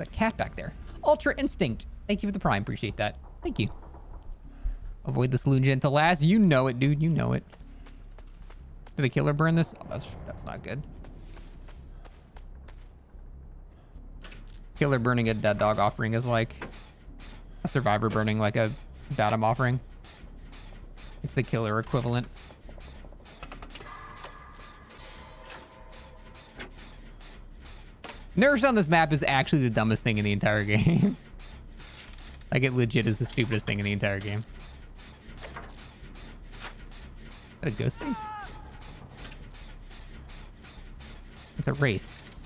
that cat back there? Ultra Instinct. Thank you for the prime. Appreciate that. Thank you. Avoid the saloon gen to last. You know it, dude. You know it. Did the killer burn this? Oh, that's not good. Killer burning a dead dog offering is like a survivor burning like a Batum offering. It's the killer equivalent. Nerves on this map is actually the dumbest thing in the entire game. Like, it legit is the stupidest thing in the entire game. Is that a ghost face? It's a wraith.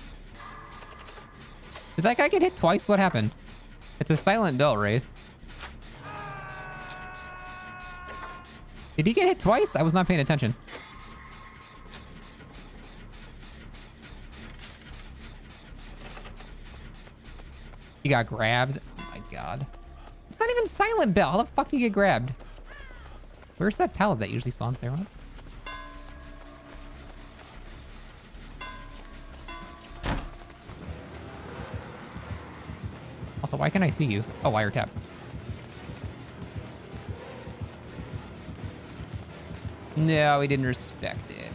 Did that guy get hit twice? What happened? It's a silent bell, wraith. Did he get hit twice? I was not paying attention. He got grabbed. Oh my god. It's not even silent bell. How the fuck do you get grabbed? Where's that pallet that usually spawns there? What? Also, why can't I see you? Oh, wiretap. No, he didn't respect it.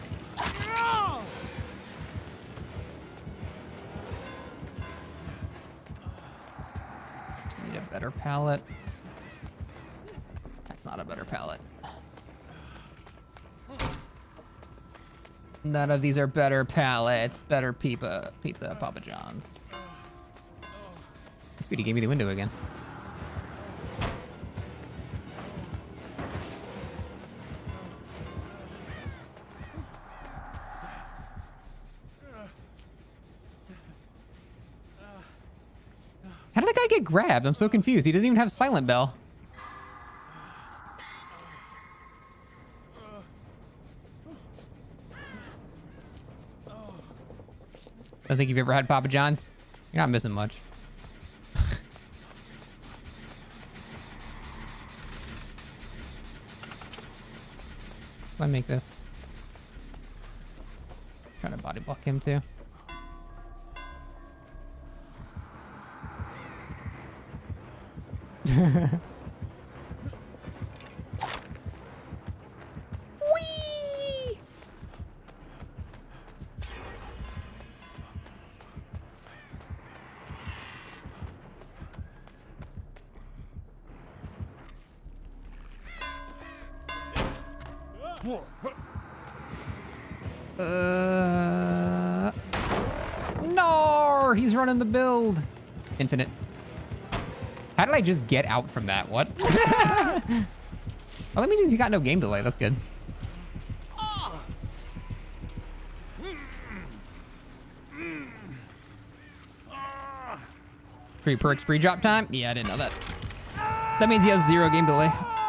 Need a better pallet. That's not a better pallet. None of these are better pallets. Better pizza, Papa John's. Speedy gave me the window again. How did that guy get grabbed? I'm so confused. He doesn't even have silent bell. I don't think you've ever had Papa John's. You're not missing much. I make this. Trying to body block him too. Whee! No, he's running the build. Infinite. How did I just get out from that? What? Well, that means he's got no game delay. That's good. Free perks, free drop time? Yeah, I didn't know that. That means he has 0 game delay.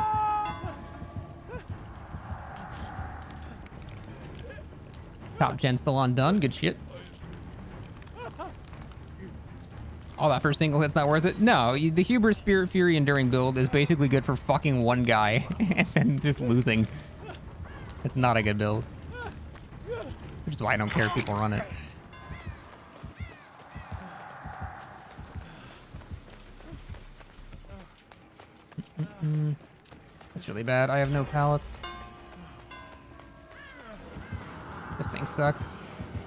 Top gen still undone. Good shit. All that for single hit's not worth it? No, the Huber Spirit Fury Enduring build is basically good for fucking one guy and then just losing. It's not a good build. Which is why I don't care if people run it. That's really bad. I have no pallets. This thing sucks.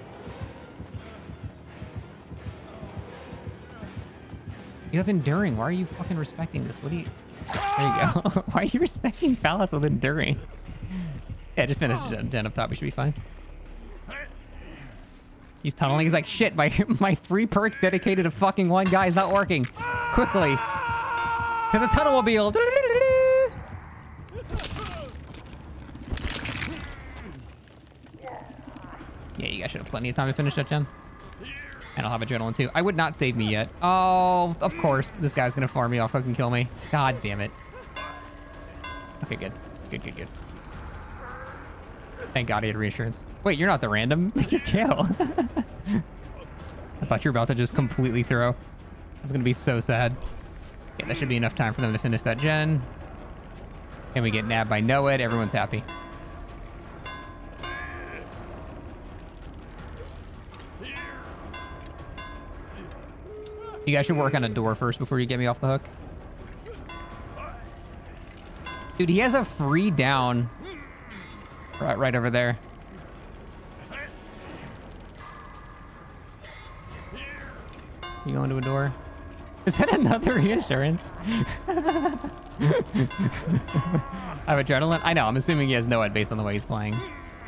You have Enduring. Why are you fucking respecting this? What do you... There you go. Why are you respecting pallets with Enduring? Yeah, just finish gen up top. We should be fine. He's tunneling. He's like, shit, my 3 perks dedicated to fucking one guy is not working. Quickly. To the tunnelmobile. Yeah, you guys should have plenty of time to finish that gen. And I'll have adrenaline too. I would not save me yet. Oh, of course. This guy's gonna farm me. I'll fucking kill me. God damn it. Okay, good. Good. Thank God he had reassurance. Wait, you're not the random. You're kill. I thought you were about to just completely throw. I was gonna be so sad. Yeah, that should be enough time for them to finish that gen. And we get nabbed by Noed. Everyone's happy. You guys should work on a door first before you get me off the hook. Dude, he has a free down right over there. You going to a door? Is that another reassurance? I have adrenaline. I know. I'm assuming he has no ed based on the way he's playing.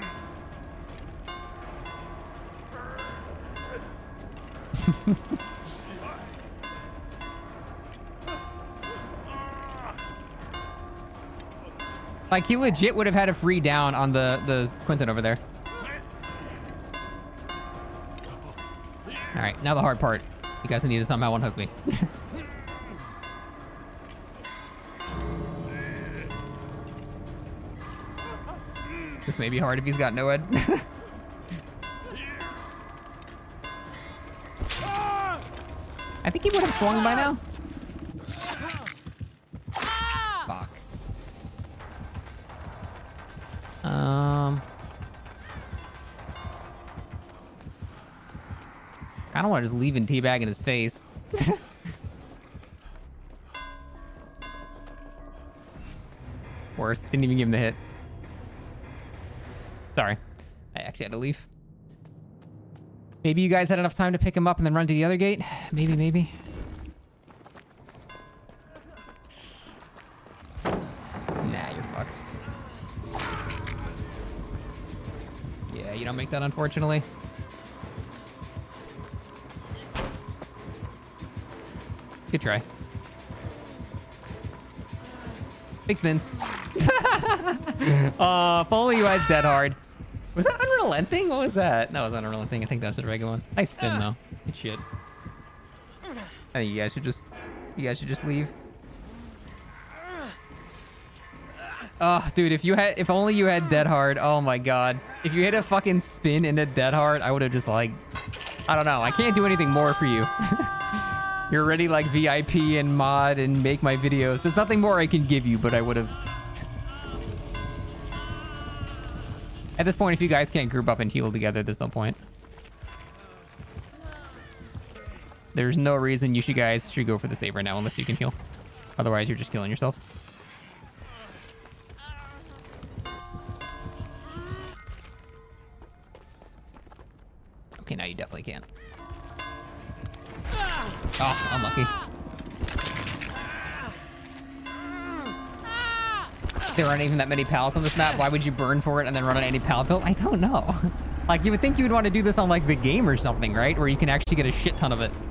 Like, he legit would have had a free down on the Quinton over there. All right, now the hard part. You guys need to somehow unhook me. This may be hard if he's got no ed. I think he would have swung by now. Fuck. I don't want to just leave and teabag in his face. Worse, didn't even give him the hit. Sorry, I actually had to leave. Maybe you guys had enough time to pick him up and then run to the other gate? Maybe, maybe. Nah, you're fucked. Yeah, you don't make that, unfortunately. Good try. Big spins. If only you had dead hard. Was that unrelenting? What was that? That was unrelenting. I think that's the regular one. Nice spin though. Good shit. I think you guys should just leave. Oh, dude, if only you had dead hard. Oh my god. If you hit a fucking spin into dead hard, I would have just like, I don't know. I can't do anything more for you. You're already like VIP and mod and make my videos. There's nothing more I can give you, but I would have. At this point, if you guys can't group up and heal together, there's no point. There's no reason you guys should go for the save right now unless you can heal. Otherwise, you're just killing yourselves. Okay, now you definitely can. Oh, unlucky. There aren't even that many pals on this map. Why would you burn for it and then run an anti-pal build? I don't know. Like, you would think you would want to do this on, like, the game or something, right? Where you can actually get a shit ton of it.